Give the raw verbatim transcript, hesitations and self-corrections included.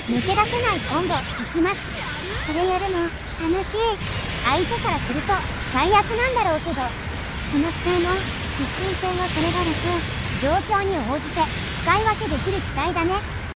抜け出せないコンボいきます。 それやるの楽しい。 相手からすると最悪なんだろうけど、 この機体も接近戦がこれが楽。 状況に応じて使い分けできる機体だね。